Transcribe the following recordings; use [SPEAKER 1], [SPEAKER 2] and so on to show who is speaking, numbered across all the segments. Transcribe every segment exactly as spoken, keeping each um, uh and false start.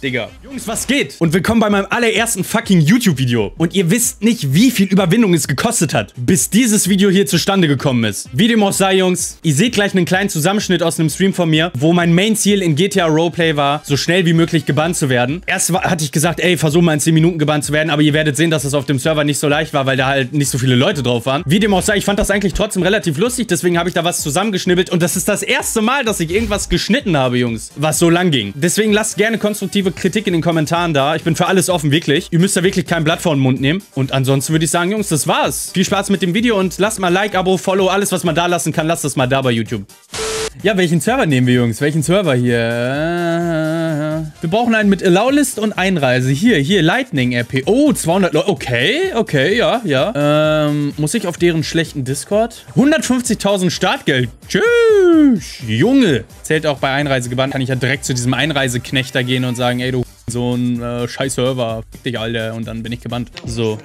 [SPEAKER 1] Digga. Jungs, was geht? Und willkommen bei meinem allerersten fucking YouTube-Video. Und ihr wisst nicht, wie viel Überwindung es gekostet hat, bis dieses Video hier zustande gekommen ist. Wie dem auch sei, Jungs, ihr seht gleich einen kleinen Zusammenschnitt aus einem Stream von mir, wo mein Main-Ziel in G T A Roleplay war, so schnell wie möglich gebannt zu werden. Erst war, hatte ich gesagt, ey, versuch mal in zehn Minuten gebannt zu werden, aber ihr werdet sehen, dass das auf dem Server nicht so leicht war, weil da halt nicht so viele Leute drauf waren. Wie dem auch sei, ich fand das eigentlich trotzdem relativ lustig, deswegen habe ich da was zusammengeschnibbelt und das ist das erste Mal, dass ich irgendwas geschnitten habe, Jungs, was so lang ging. Deswegen lasst gerne konstruktive Kritik in den Kommentaren da. Ich bin für alles offen, wirklich. Ihr müsst da wirklich kein Blatt vor den Mund nehmen. Und ansonsten würde ich sagen, Jungs, das war's. Viel Spaß mit dem Video und lasst mal Like, Abo, Follow, alles, was man da lassen kann, lasst das mal da bei YouTube. Ja, welchen Server nehmen wir, Jungs? Welchen Server hier? Wir brauchen einen mit Allow-List und Einreise. Hier, hier, Lightning R P. Oh, zweihundert Leute. Okay, okay, ja, ja. Ähm, muss ich auf deren schlechten Discord? hundertfünfzigtausend Startgeld. Tschüss. Junge. Zählt auch bei Einreise gebannt. Kann ich ja direkt zu diesem Einreiseknechter gehen und sagen, ey, du so ein äh, scheiß Server. Fick dich, Alter. Und dann bin ich gebannt. So.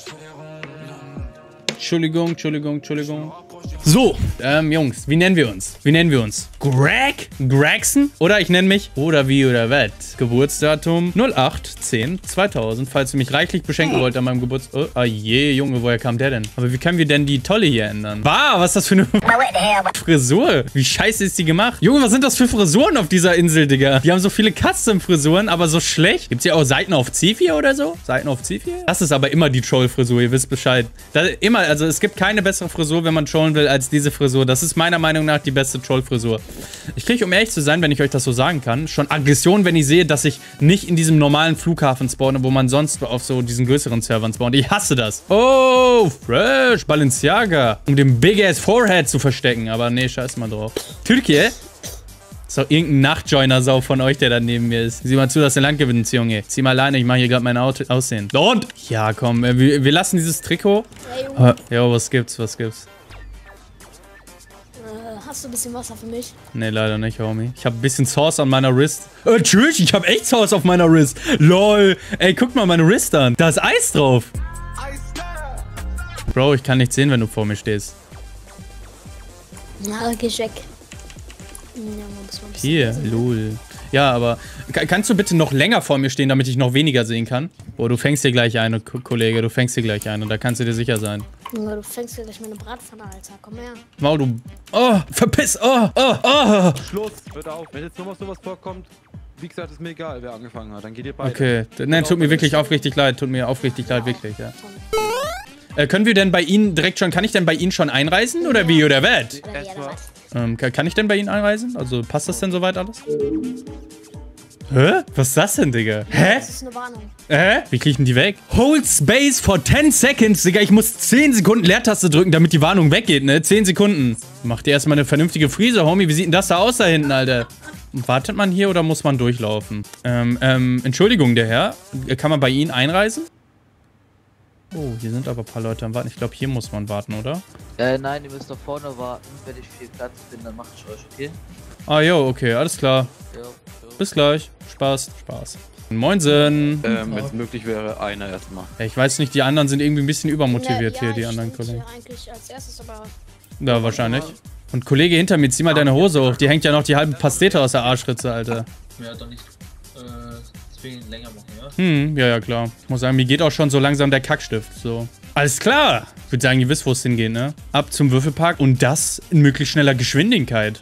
[SPEAKER 1] Entschuldigung, Entschuldigung, Entschuldigung. So, ähm, Jungs, wie nennen wir uns? Wie nennen wir uns? Greg? Gregson? Oder ich nenne mich oder wie oder was? Geburtsdatum null acht zehn zweitausend, falls ihr mich reichlich beschenken wollt an meinem Geburtstag. Oh, ah je, Junge, woher kam der denn? Aber wie können wir denn die Tolle hier ändern? Wow, was ist das für eine Frisur? Wie scheiße ist die gemacht? Junge, was sind das für Frisuren auf dieser Insel, Digga? Die haben so viele Custom-Frisuren, aber so schlecht. Gibt's hier auch Seiten auf C vier oder so? Seiten auf C vier? Das ist aber immer die Troll-Frisur, ihr wisst Bescheid. Das, immer, also es gibt keine bessere Frisur, wenn man trollen will, als diese Frisur. Das ist meiner Meinung nach die beste Troll-Frisur. Ich kriege, um ehrlich zu sein, wenn ich euch das so sagen kann, schon Aggression, wenn ich sehe, dass ich nicht in diesem normalen Flughafen spawne, wo man sonst auf so diesen größeren Servern spawnt. Ich hasse das. Oh, fresh, Balenciaga. Um den Big-Ass Forehead zu verstecken. Aber nee, scheiß mal drauf. Türkei? Ist doch irgendein Nachtjoiner-Sau von euch, der da neben mir ist. Sieh mal zu, dass du Land gewinnst, Junge. Zieh mal alleine, ich mache hier gerade mein Auto Aussehen. Und? Ja, komm, wir, wir lassen dieses Trikot. Ja, jo, was gibt's, was gibt's?
[SPEAKER 2] Hast du ein bisschen Wasser für mich?
[SPEAKER 1] Nee, leider nicht, Homie. Ich habe ein bisschen Sauce an meiner Wrist. Äh, tschüss, ich habe echt Sauce auf meiner Wrist. Lol. Ey, guck mal meine Wrist an. Da ist Eis drauf. Bro, ich kann nichts sehen, wenn du vor mir stehst.
[SPEAKER 2] Na, geh weg.
[SPEAKER 1] Hier, lol. Ja, aber kannst du bitte noch länger vor mir stehen, damit ich noch weniger sehen kann? Oh, du fängst dir gleich ein, Kollege. Du fängst dir gleich ein und da kannst du dir sicher sein.
[SPEAKER 2] Du fängst dir gleich meine Bratpfanne, Alter. Komm her.
[SPEAKER 1] Wow, du... Oh, verpiss! Oh, oh, oh!
[SPEAKER 3] Schluss! Hört auf. Wenn jetzt nochmal sowas vorkommt, wie gesagt, ist mir egal, wer angefangen hat. Dann geht ihr beide.
[SPEAKER 1] Okay. Nein, tut mir wirklich aufrichtig leid. Tut mir aufrichtig leid, wirklich, ja. Äh, können wir denn bei Ihnen direkt schon... Kann ich denn bei Ihnen schon einreisen? Oder wie? Oder was? Ähm, kann ich denn bei Ihnen einreisen? Also, passt das denn soweit alles? Hä? Was ist das denn, Digga? Hä?
[SPEAKER 2] Das ist eine Warnung.
[SPEAKER 1] Hä? Wie kriegen die weg? Hold Space for ten seconds, Digga. Ich muss zehn Sekunden Leertaste drücken, damit die Warnung weggeht, ne? zehn Sekunden. Mach dir erstmal eine vernünftige Frise, Homie. Wie sieht denn das da aus da hinten, Alter? Wartet man hier oder muss man durchlaufen? Ähm, ähm, Entschuldigung, der Herr. Kann man bei Ihnen einreisen? Oh, hier sind aber ein paar Leute am Warten. Ich glaube, hier muss man warten, oder?
[SPEAKER 4] Äh, nein, ihr müsst da vorne warten. Wenn ich viel Platz bin, dann mach ich euch, okay?
[SPEAKER 1] Ah, jo, okay, alles klar.
[SPEAKER 4] Ja, ja.
[SPEAKER 1] Bis gleich. Spaß, Spaß. Moinsen.
[SPEAKER 3] Ähm, wenn es möglich wäre, einer erstmal.
[SPEAKER 1] Ja, ich weiß nicht, die anderen sind irgendwie ein bisschen übermotiviert
[SPEAKER 2] ja,
[SPEAKER 1] hier, die
[SPEAKER 2] ich
[SPEAKER 1] anderen
[SPEAKER 2] stand
[SPEAKER 1] Kollegen.
[SPEAKER 2] hier eigentlich als erstes, aber...
[SPEAKER 1] Ja, wahrscheinlich. Und Kollege hinter mir, zieh mal deine Hose hoch. Die hängt ja noch die halbe Pastete aus der Arschritze, Alter.
[SPEAKER 5] Ja, doch nicht äh, deswegen länger machen, ja?
[SPEAKER 1] Hm, ja, ja, klar. Ich muss sagen, mir geht auch schon so langsam der Kackstift, so. Alles klar! Ich würde sagen, ihr wisst, wo es hingeht, ne? Ab zum Würfelpark und das in möglichst schneller Geschwindigkeit.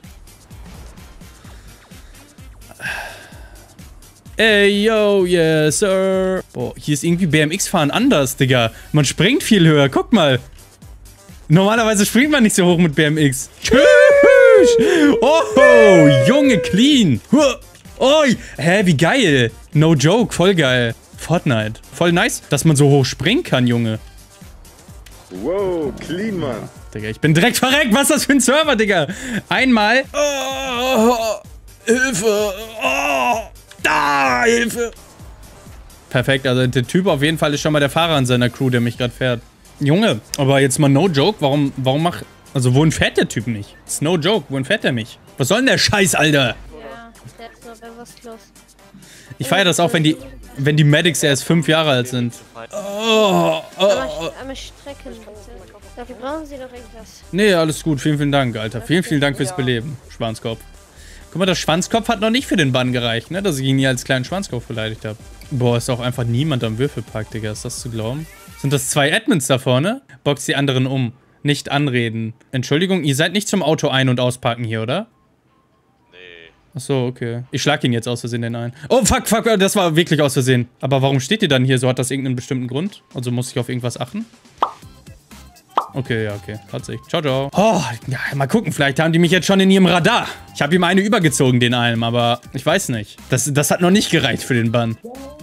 [SPEAKER 1] Ey, yo, yes, sir. Boah, hier ist irgendwie B M X-Fahren anders, Digga. Man springt viel höher, guck mal. Normalerweise springt man nicht so hoch mit B M X. Tschüss! Oh, Junge, clean. Oh, hä, wie geil. No joke, voll geil. Fortnite. Voll nice, dass man so hoch springen kann, Junge.
[SPEAKER 6] Wow, clean, Mann.
[SPEAKER 1] Digga, ich bin direkt verreckt. Was ist das für ein Server, Digga? Einmal. Oh, Hilfe. Oh, da, Hilfe. Perfekt, also der Typ auf jeden Fall ist schon mal der Fahrer in seiner Crew, der mich gerade fährt. Junge, aber jetzt mal no joke, warum, warum mach... Also, wohin fährt der Typ nicht? It's no joke, wohin fährt der mich? Was soll denn der Scheiß, Alter?
[SPEAKER 2] Ja, der ist noch was los.
[SPEAKER 1] Ich feiere das auch, wenn die, wenn die Medics erst fünf Jahre alt sind. Oh, oh, oh.
[SPEAKER 2] Einmal strecken. Dafür brauchen Sie doch irgendwas.
[SPEAKER 1] Nee, alles gut. Vielen, vielen Dank, Alter. Vielen, vielen Dank fürs Beleben, Schwanzkopf. Guck mal, der Schwanzkopf hat noch nicht für den Bann gereicht, ne? Dass ich ihn nie als kleinen Schwanzkopf beleidigt habe. Boah, ist auch einfach niemand am Würfelpark, Digga. Ist das zu glauben? Sind das zwei Admins da vorne? Box die anderen um. Nicht anreden. Entschuldigung, ihr seid nicht zum Auto ein- und ausparken hier, oder?
[SPEAKER 7] Nee.
[SPEAKER 1] Achso, okay. Ich schlag ihn jetzt aus Versehen den ein. Oh, fuck, fuck, das war wirklich aus Versehen. Aber warum steht ihr dann hier so? Hat das irgendeinen bestimmten Grund? Also muss ich auf irgendwas achten? Okay, ja, okay. Tatsächlich. Ciao, ciao. Oh, ja, mal gucken. Vielleicht haben die mich jetzt schon in ihrem Radar. Ich habe ihm eine übergezogen, den einen, aber ich weiß nicht. Das, das hat noch nicht gereicht für den Bann.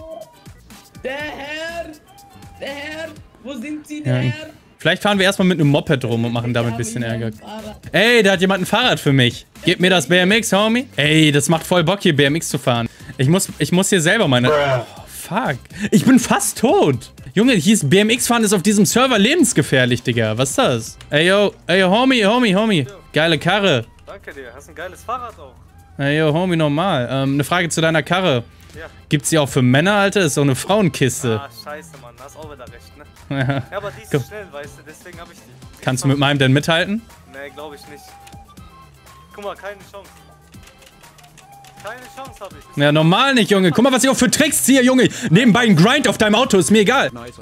[SPEAKER 8] Der Herr! Der Herr! Wo sind Sie,
[SPEAKER 1] Ja.
[SPEAKER 8] der Herr?
[SPEAKER 1] Vielleicht fahren wir erstmal mit einem Moped rum und machen damit ein bisschen Ärger. Ey, da hat jemand ein Fahrrad für mich. Gib mir das B M X, Homie. Ey, das macht voll Bock, hier B M X zu fahren. Ich muss, ich muss hier selber meine... Oh, fuck. Ich bin fast tot. Junge, hieß B M X fahren ist auf diesem Server lebensgefährlich, Digga. Was ist das? Ey, yo, ey, yo, Homie, Homie, Homie. Geile Karre.
[SPEAKER 7] Danke dir, hast ein geiles Fahrrad auch.
[SPEAKER 1] Ey, yo, Homie, normal. Ähm, eine Frage zu deiner Karre.
[SPEAKER 7] Ja.
[SPEAKER 1] Gibt's die auch für Männer, Alter? Ist so eine Frauenkiste.
[SPEAKER 7] Ah, scheiße, Mann, hast auch wieder recht, ne?
[SPEAKER 1] Ja.
[SPEAKER 7] Ja, aber die ist
[SPEAKER 1] Komm.
[SPEAKER 7] schnell, weißt du, deswegen hab ich die.
[SPEAKER 1] Kannst du mit meinem denn mithalten?
[SPEAKER 7] Nee, glaube ich nicht. Guck mal, keine Chance. Keine Chance habe ich.
[SPEAKER 1] Ja, normal nicht, Junge. Guck mal, was ich auch für Tricks ziehe, Junge. Nebenbei ein Grind auf deinem Auto, ist mir egal.
[SPEAKER 7] Ja,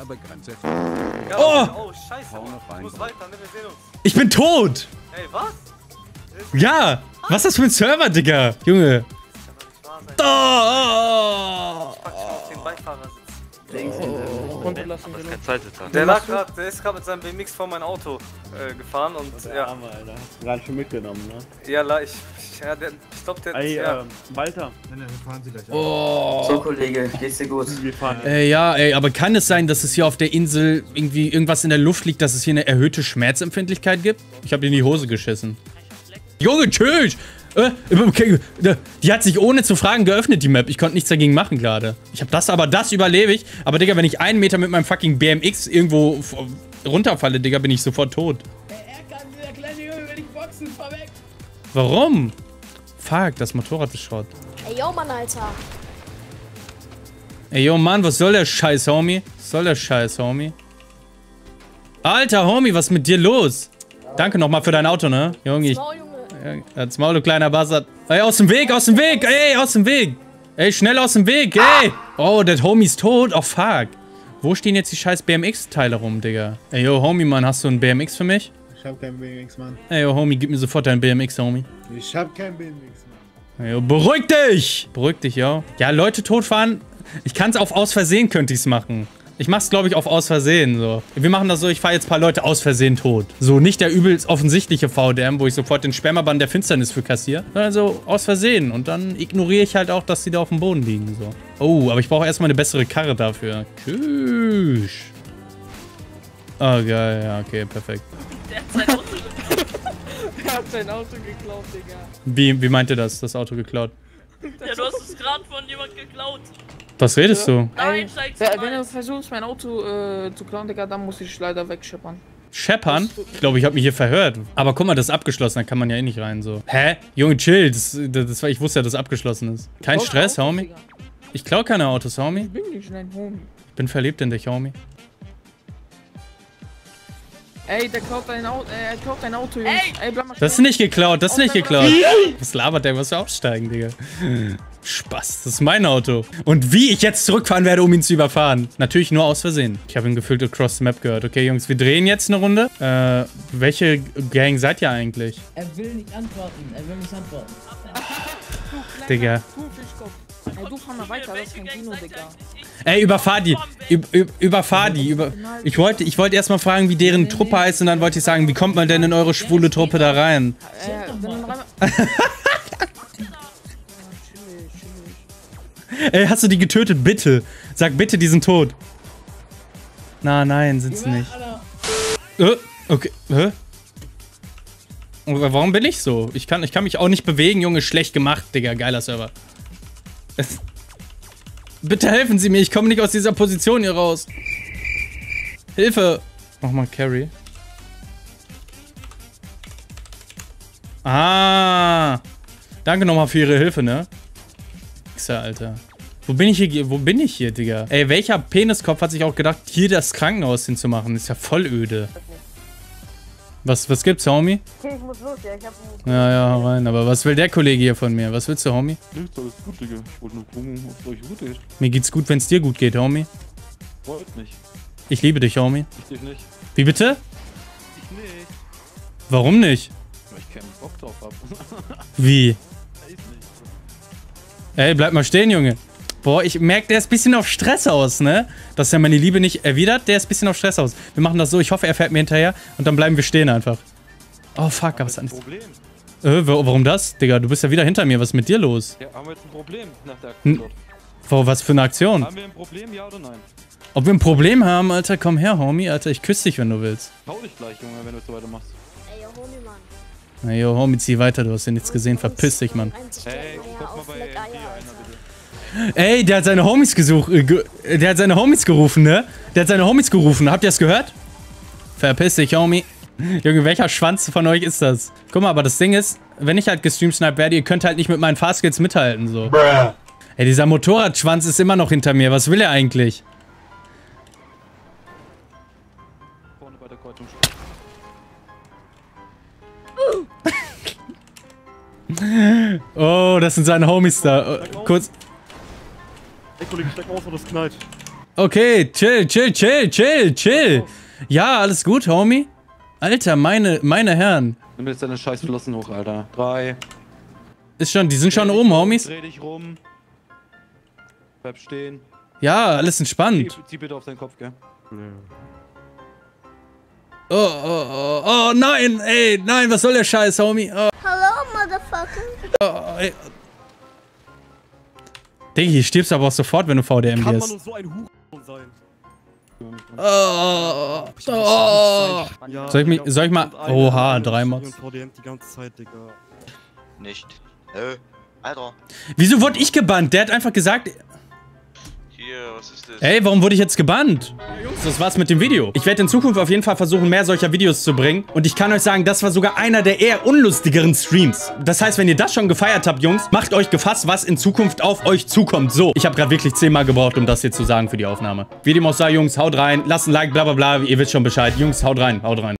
[SPEAKER 1] Oh!
[SPEAKER 7] oh, scheiße, Mann. Ich muss weiter, ne? Wir sehen uns.
[SPEAKER 1] Ich bin tot.
[SPEAKER 7] Ey, was?
[SPEAKER 1] Ja. Was ist das für ein Server, Digga? Junge.
[SPEAKER 7] Das kann doch nicht wahr sein.
[SPEAKER 1] Oh.
[SPEAKER 7] Pack schon auf den Beifahrersitz.
[SPEAKER 4] Runterlassen,
[SPEAKER 7] Das ist kein Zweitsitzer. Der lag grad, der ist gerade mit seinem B M X vor mein Auto äh, gefahren und ja.
[SPEAKER 6] Arme, Alter. Gerade schon mitgenommen, ne?
[SPEAKER 7] Ja, la, ich, ich, ja, der, ich glaub, der
[SPEAKER 6] Ey,
[SPEAKER 7] ja.
[SPEAKER 6] ähm, Walter.
[SPEAKER 4] So, Kollege, geht's dir gut?
[SPEAKER 6] Wir fahren.
[SPEAKER 1] Äh, ja, ey, aber kann es sein, dass es hier auf der Insel irgendwie irgendwas in der Luft liegt, dass es hier eine erhöhte Schmerzempfindlichkeit gibt? Ich habe in die Hose geschissen. Junge, tschüss! Äh, okay, die hat sich ohne zu fragen geöffnet, die Map. Ich konnte nichts dagegen machen gerade. Ich habe das, aber das überlebe ich. Aber, Digga, wenn ich einen Meter mit meinem fucking B M X irgendwo runterfalle, Digga, bin ich sofort tot.
[SPEAKER 8] Er kann, der kleine Junge, will ich boxen, fahr weg!
[SPEAKER 1] Warum? Fuck, das Motorrad ist Schrott.
[SPEAKER 2] Ey, yo, Mann, Alter.
[SPEAKER 1] Ey, yo, Mann, was soll der Scheiß, Homie? Was soll der Scheiß, Homie? Alter, Homie, was ist mit dir los? Danke nochmal für dein Auto, ne? Junge, ich...
[SPEAKER 2] Oh, Junge.
[SPEAKER 1] Als Maul, du kleiner Bastard. Ey, aus dem Weg, aus dem Weg! Ey, aus dem Weg! Ey, schnell aus dem Weg, ey! Oh, der Homie ist tot. Oh, fuck. Wo stehen jetzt die scheiß B M X-Teile rum, Digga? Ey, yo, Homie, Mann, hast du ein B M X für mich?
[SPEAKER 6] Ich hab kein B M X, Mann.
[SPEAKER 1] Ey, yo, Homie, gib mir sofort dein B M X, Homie.
[SPEAKER 6] Ich hab kein B M X, Mann.
[SPEAKER 1] Ey, yo, beruhig dich! Beruhig dich, yo. Ja, Leute totfahren. Ich kann's auf aus Versehen, könnte ich's machen. Ich mach's, glaube ich, auf aus Versehen, so. Wir machen das so, ich fahre jetzt ein paar Leute aus Versehen tot. So, nicht der übelst offensichtliche V D M, wo ich sofort den Spermabann der Finsternis für kassiere, sondern so aus Versehen. Und dann ignoriere ich halt auch, dass die da auf dem Boden liegen, so. Oh, aber ich brauche erstmal eine bessere Karre dafür. Tschüss. Oh, geil, ja, okay, perfekt.
[SPEAKER 8] Der hat sein Auto geklaut. Der hat sein Auto geklaut, Digga.
[SPEAKER 1] Wie, wie meint ihr das, das Auto geklaut?
[SPEAKER 8] Ja, du hast es gerade von jemand geklaut.
[SPEAKER 1] Was redest du?
[SPEAKER 8] Nein, zeig's mir. Wenn du versuchst, mein Auto äh, zu klauen, Digga, dann muss ich leider wegscheppern.
[SPEAKER 1] Scheppern? Ich glaube, ich habe mich hier verhört. Aber guck mal, das ist abgeschlossen, da kann man ja eh nicht rein, so. Hä? Junge, chill. Das, das, das war, ich wusste ja, dass es abgeschlossen ist. Kein Stress, Homie. Ich klau keine Autos, Homie.
[SPEAKER 8] Ich bin nicht dein Homie.
[SPEAKER 1] Ich bin verliebt in dich, Homie.
[SPEAKER 8] Ey, der klaut dein Auto, äh, er klaut dein Auto, Jungs. Ey, bleib mal
[SPEAKER 1] Das ist
[SPEAKER 8] stehen.
[SPEAKER 1] nicht geklaut, das ist nicht geklaut. Was labert der? Was für aussteigen, Digga? Spaß, das ist mein Auto. Und wie ich jetzt zurückfahren werde, um ihn zu überfahren. Natürlich nur aus Versehen. Ich habe ihn gefühlt across the map gehört. Okay, Jungs, wir drehen jetzt eine Runde. Äh, welche Gang seid ihr eigentlich?
[SPEAKER 9] Er will nicht antworten, er will nicht antworten.
[SPEAKER 1] Digga.
[SPEAKER 8] Du Fischkopf. Ey, du fahr mal weiter, das ist kein Kino, Digga.
[SPEAKER 1] Ey, überfahr die. Üb, üb, überfahr die. Über ich wollte ich wollte erstmal fragen, wie deren Truppe heißt und dann wollte ich sagen, wie kommt man denn in eure schwule Truppe da rein?
[SPEAKER 8] Äh, dann rein.
[SPEAKER 1] Ey, hast du die getötet? Bitte. Sag bitte, die sind tot. Na, nein, sind sie nicht. Äh, okay. Hä? Warum bin ich so? Ich kann, ich kann mich auch nicht bewegen, Junge. Schlecht gemacht, Digga. Geiler Server. Es Bitte helfen Sie mir. Ich komme nicht aus dieser Position hier raus. Hilfe. Mach mal Carry. Ah. Danke nochmal für Ihre Hilfe, ne? Xer, Alter. Wo bin ich hier? Wo bin ich hier, Digga? Ey, welcher Peniskopf hat sich auch gedacht, hier das Krankenhaus hinzumachen? Ist ja voll öde. Was, was gibt's, Homie?
[SPEAKER 2] Okay, ich muss los, ja. Ich hab
[SPEAKER 1] Ja, ja, hau rein. Aber was will der Kollege hier von mir? Was willst du, Homie?
[SPEAKER 3] Nichts, alles gut, Digga. Ich wollte nur gucken, ob es euch gut geht.
[SPEAKER 1] Mir geht's gut, wenn's dir gut geht, Homie.
[SPEAKER 3] Wollt nicht.
[SPEAKER 1] Ich liebe dich, Homie.
[SPEAKER 3] Ich dich nicht.
[SPEAKER 1] Wie bitte?
[SPEAKER 3] Ich nicht.
[SPEAKER 1] Warum nicht?
[SPEAKER 3] Weil ich keinen Bock drauf hab.
[SPEAKER 1] Wie?
[SPEAKER 3] Weiß nicht.
[SPEAKER 1] Ey, bleib mal stehen, Junge. Boah, ich merke, der ist ein bisschen auf Stress aus, ne? Dass er meine Liebe nicht erwidert, der ist ein bisschen auf Stress aus. Wir machen das so, ich hoffe, er fährt mir hinterher und dann bleiben wir stehen einfach. Oh, fuck, was ist
[SPEAKER 3] ein
[SPEAKER 1] das?
[SPEAKER 3] Problem.
[SPEAKER 1] Äh, warum das? Digga, du bist ja wieder hinter mir, was ist mit dir los?
[SPEAKER 3] Ja, haben wir jetzt ein Problem nach der Aktion
[SPEAKER 1] N
[SPEAKER 3] dort?
[SPEAKER 1] Boah, was für eine Aktion?
[SPEAKER 3] Haben wir ein Problem, ja oder nein?
[SPEAKER 1] Ob wir ein Problem haben, Alter, komm her, Homie, Alter, ich küsse dich, wenn du willst.
[SPEAKER 3] Hau dich gleich, Junge, wenn du es so weitermachst.
[SPEAKER 2] Ey, yo, Homie, Mann.
[SPEAKER 1] Na jo, Homie, zieh weiter, du hast ja nichts gesehen, verpiss dich, Mann.
[SPEAKER 3] Hey, guck mal bei Ria einer, bitte.
[SPEAKER 1] Ey, der hat seine Homies gesucht, äh, ge der hat seine Homies gerufen, ne? Der hat seine Homies gerufen, habt ihr das gehört? Verpiss dich, Homie. Junge, welcher Schwanz von euch ist das? Guck mal, aber das Ding ist, wenn ich halt gestreamsniped werde, ihr könnt halt nicht mit meinen Fastskills mithalten, so. Bruh. Ey, dieser Motorradschwanz ist immer noch hinter mir, was will er eigentlich?
[SPEAKER 3] Vorne bei der Kreuzung.
[SPEAKER 1] Oh, das sind seine Homies da. Oh, kurz.
[SPEAKER 6] Ey, Kollege, steig aus, oder das knallt.
[SPEAKER 1] Okay, chill, chill, chill, chill, chill. Ja, alles gut, Homie. Alter, meine, meine Herren.
[SPEAKER 3] Nimm jetzt deine scheiß Flossen hoch, Alter. Drei.
[SPEAKER 1] Ist schon, die sind schon oben, Homies.
[SPEAKER 3] Dreh dich rum. Bleib stehen.
[SPEAKER 1] Ja, alles entspannt.
[SPEAKER 3] Zieh, zieh bitte auf deinen Kopf, gell?
[SPEAKER 1] Oh, oh, oh, oh, nein, ey, nein, was soll der Scheiß, Homie? Oh,
[SPEAKER 2] Hello, motherfucker.
[SPEAKER 1] oh, ey. Digga, hier stirbst du aber auch sofort, wenn du V D M
[SPEAKER 6] Kann man
[SPEAKER 1] gehst.
[SPEAKER 6] nur so ein Hurensohn sein?
[SPEAKER 1] Oh, oh.
[SPEAKER 6] Ja,
[SPEAKER 1] Soll ich mich, soll ich mal, oha, drei Mods.
[SPEAKER 6] V D M die ganze Zeit, Digga.
[SPEAKER 10] Nicht. Äh, Alter.
[SPEAKER 1] Wieso wurde ich gebannt? Der hat einfach gesagt...
[SPEAKER 10] Hier, was ist das?
[SPEAKER 1] Ey, warum wurde ich jetzt gebannt? Jungs, das war's mit dem Video. Ich werde in Zukunft auf jeden Fall versuchen, mehr solcher Videos zu bringen. Und ich kann euch sagen, das war sogar einer der eher unlustigeren Streams. Das heißt, wenn ihr das schon gefeiert habt, Jungs, macht euch gefasst, was in Zukunft auf euch zukommt. So, ich habe gerade wirklich zehnmal gebraucht, um das hier zu sagen für die Aufnahme. Wie dem auch sei, Jungs, haut rein, lasst ein Like, bla bla bla. Ihr wisst schon Bescheid. Jungs, haut rein, haut rein.